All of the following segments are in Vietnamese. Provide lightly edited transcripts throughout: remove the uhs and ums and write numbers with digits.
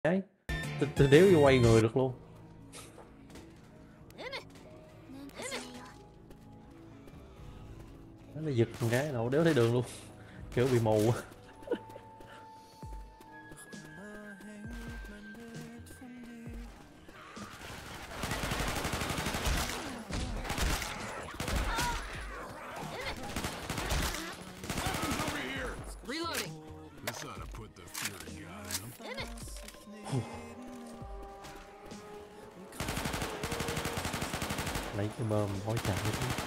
Đấy, tôi đéo vô quay người được luôn. Nó giật một cái nào đéo thấy đường luôn, kiểu bị mù. Lấy cái bơm hỏi chạy chứ.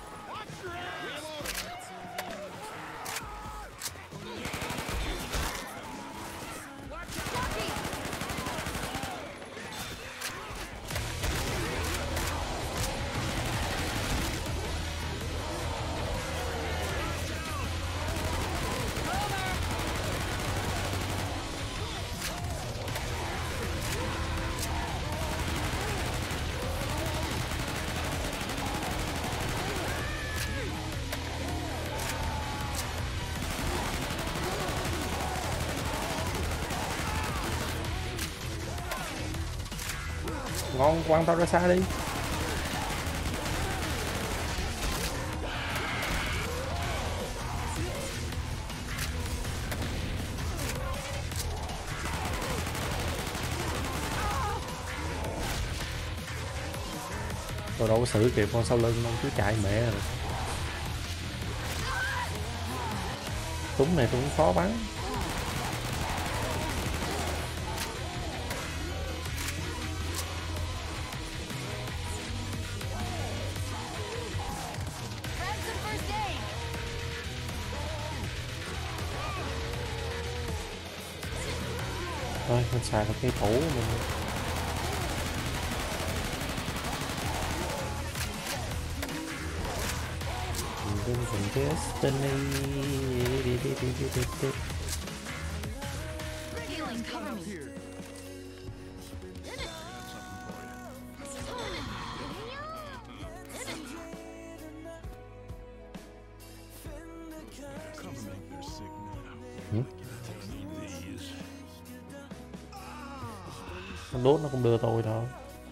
Ngon, quăng tao ra xa đi. Tôi đâu có xử kịp con sau lưng đâu, cứ chạy mẹ rồi. Súng này tôi cũng khó bắn. Thôi mình xài một cây thủ mình. Destiny. Con đốt nó không đưa tôi đâu.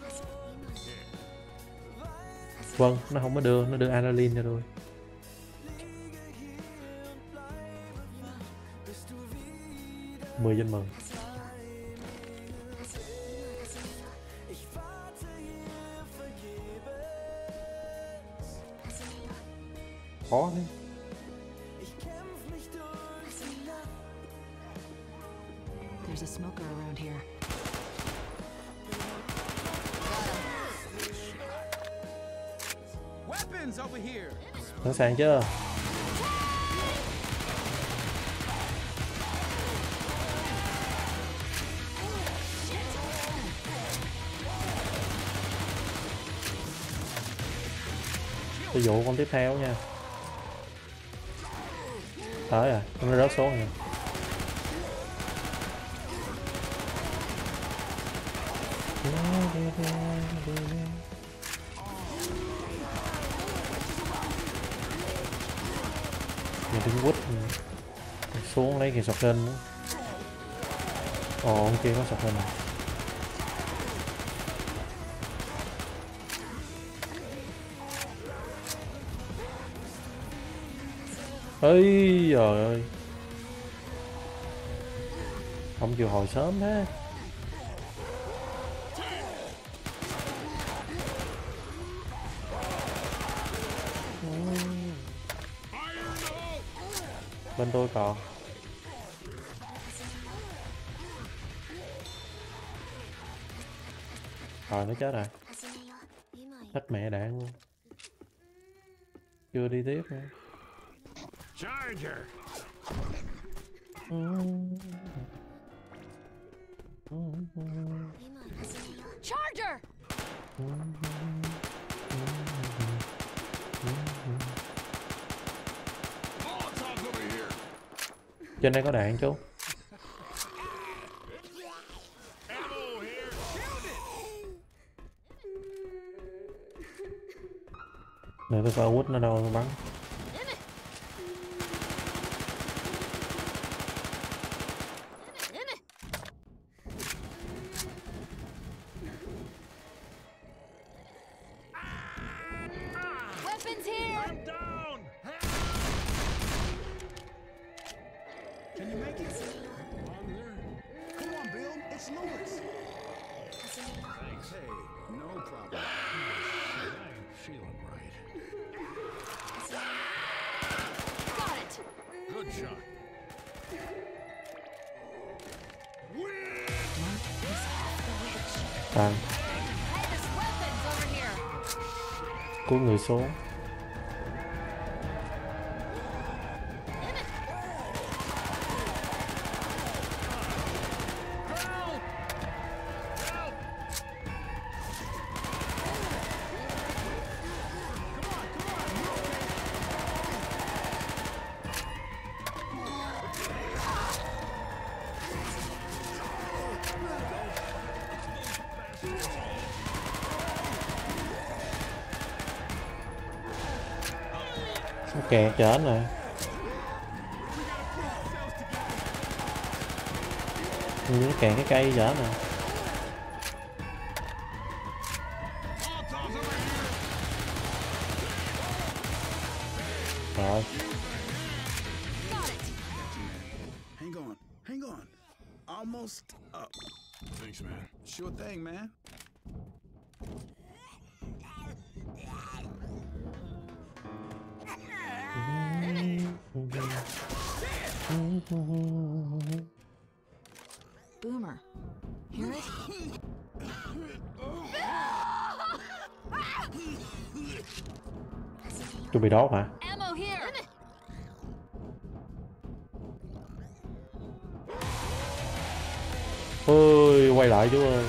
Vâng, nó không có đưa, nó đưa adrenaline cho tôi. Mười danh mừng. Khó đấy. There's a smoker around here. Weapons over here. Sẵn sàng chưa? Tôi dụ con tiếp theo nha. Tới à, nó rớt xuống rồi. Mình đứng quýt xuống lấy cái sọt lên nữa. Ồ, ông kia có sọt lên này. Ây trời ơi, không chịu hồi sớm thế. Bên tôi còn. Rồi nó chết rồi. Hết mẹ đạn luôn. Chưa đi tiếp nữa. Charger. Charger! Trên đây có đạn chú. Để tôi coi quýt nó đâu nó bắn. Lewis. Thanks. Hey, no problem. I ain't feeling right. Got it. Good shot. Tàn. Hey, there's weapons over here. Cứu người xuống. Nó kẹt chết rồi. Nó kẹt cái cây chết rồi. Rồi. Hang on, hang on. Almost up. Thanks, man. Sure thing, man. Boomer. Hear it? Tôi bị đốt hả? Ammo here. Ôi, quay lại chú ơi.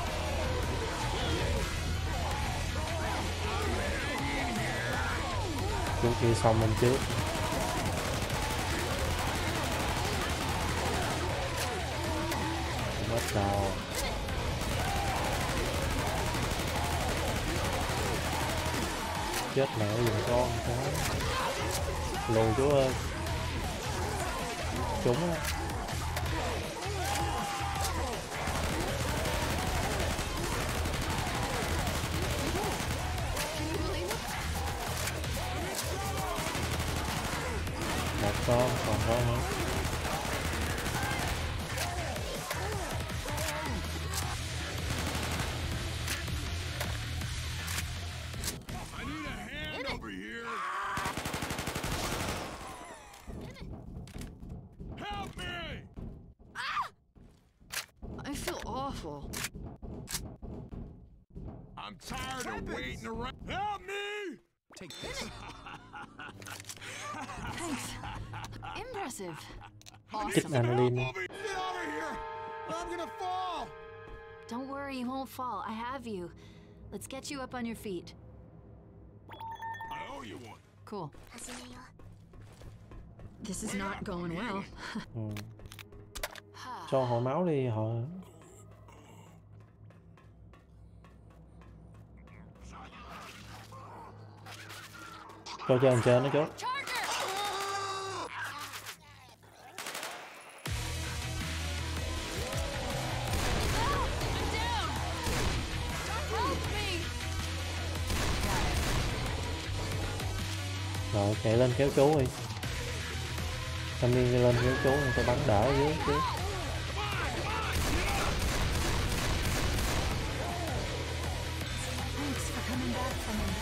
Chú kia xong mình trước. Mất đầu. Chết mẹ dùng con cái. Lùi chú ơi. Trúng á. Một con, còn con nữa. I need a hand over here. Help me! I feel awful. I'm tired of waiting around. Help me! Take this. Thanks. Impressive. Kích Awesome. adrenaline. Get out of here! I'm gonna fall! Don't worry, you won't fall. I have you. Let's get you up on your feet. I owe you one. Cool. This is not going well. Ừ. Cho họ máu đi họ. Cho trên nó chốt. Rồi chạy lên kéo chú đi. Thanh niên lên kéo chú người ta bắn đỡ ở dưới chứ. Thanks for coming back from me.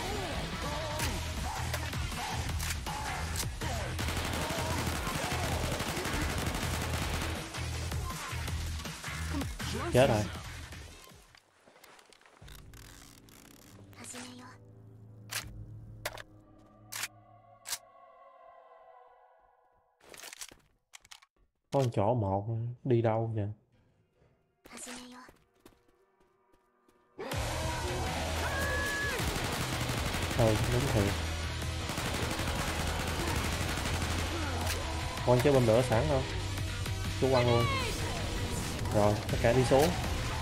Chết rồi. Có một chỗ một đi đâu vậy? Thôi đúng thiệt. Con chế bơm lửa sẵn không? Chú quăng luôn. Rồi tất cả đi xuống.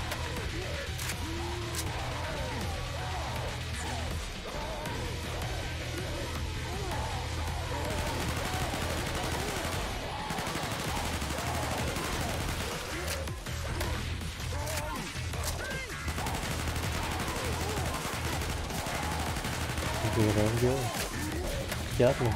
Kìa rồi dưới chết luôn.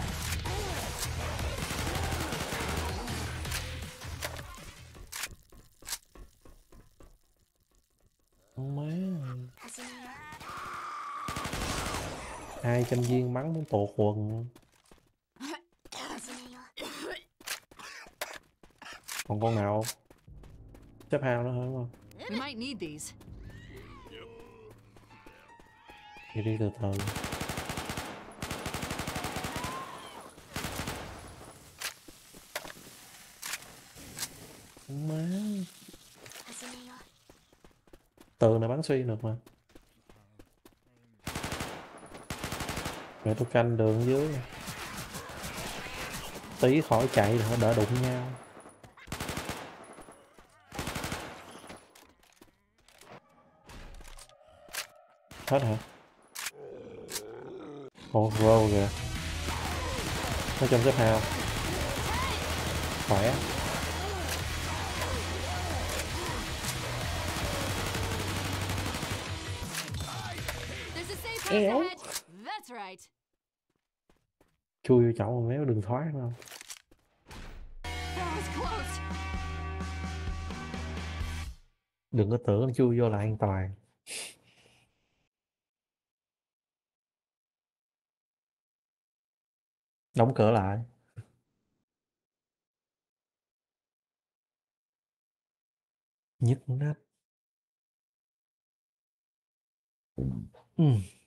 200 viên bắn muốn tụt quần. Còn con nào xếp hao nữa hả đúng không? We might need these. Thì đi từ từ. Má. Tường này bắn xuyên được mà. Mẹ tôi canh đường dưới. Tí khỏi chạy rồi đỡ đụng nhau. Hết hả? Ồ, roll kìa. Nó trong xếp hao. Khỏe. There's a safe house Éo. ahead. That's right. Chui vô chậu mà méo đừng thoát đâu. That was close. Đừng có tưởng chui vô là an toàn. Đóng cửa lại. Nhức nách.